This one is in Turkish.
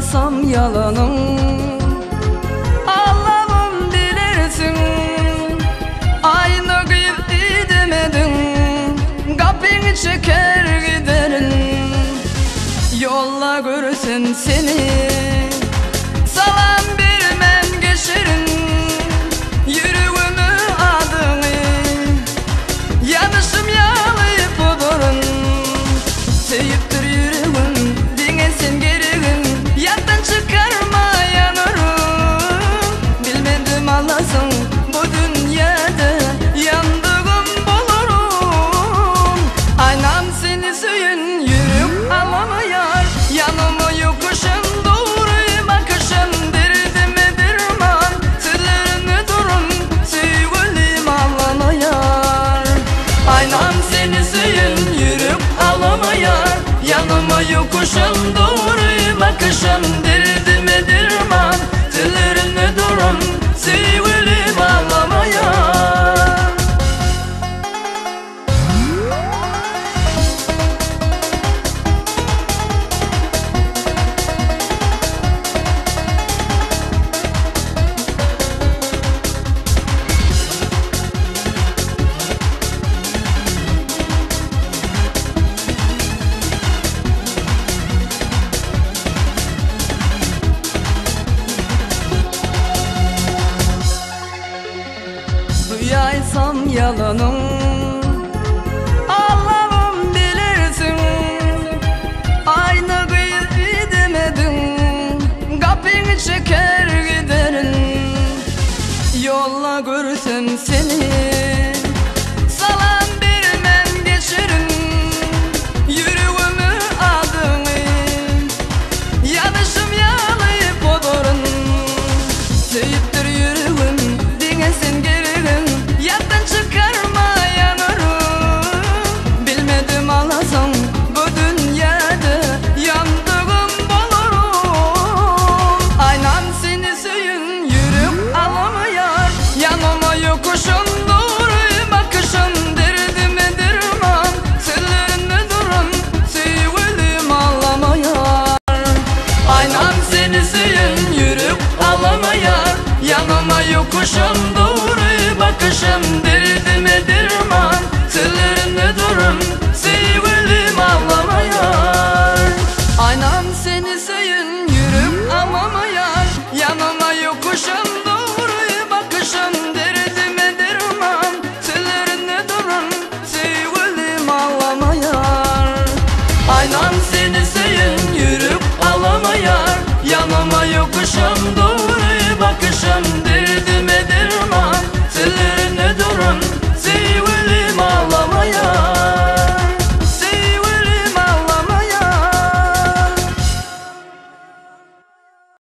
duyarsam yalanın, Allah'ım bilirsin. Aynı gibi demedin, kapını çeker giderin. Yolla görsen seni, salam vermem geçerin. Yüreğimi adını, yanışım yalayıp durun. Seviptir yüreğim, dinlesin gereğin. Yattan çıkarma yanarım. Bilmedim Allah'sın bu dünyada, yandığım bulurum. Aynam seni söyün, yürek alamıyor. Yanıma yokuşum, doğru bakışım. Derdime derman, sözlerini durun. Sevgilim ağlamıyor. Aynam seni söyün, yürek alamıyor. Yanıma yokuşum, doğru bakışım. Derdime derman, sözlerini durun. Sevgilim ağlamıyor. Duyarsam yalanın, Allah'ım bilirsin. Aynı gibi demedin, kapını çeker giderin. Yolla görsem seni, salam vermem geçerin. Yüreğimi adını, yanışım yalayıp durun. Seviptir yüreğim, dinlesin gereğin. Yattan çıkarma yanarım. Bilmedim Allah'sın bu dünyada, yandığım bulurum. Aynam seni söyün, yürek alamıyor. Yanıma yokuşum, doğru bakışım. Derdime derman, sözlerini durun. Sevgilim ağlamıyor. Aynam seni söyün, yürek alamıyor. Yanıma yokuşum, doğru bakışım. Derdime derman, sözlerini durun. Sevgilim ağlamıyor. Aynam seni söyün, yürek alamıyor. Yanıma yokuşum, doğru bakışım. Derdime derman, sözlerini durun. Sevgilim ağlamıyor. Aynam seni söyün, yürek alamıyor. Yanıma yokuşum, doğru bakışım. Derdime derman, sözlerini durun.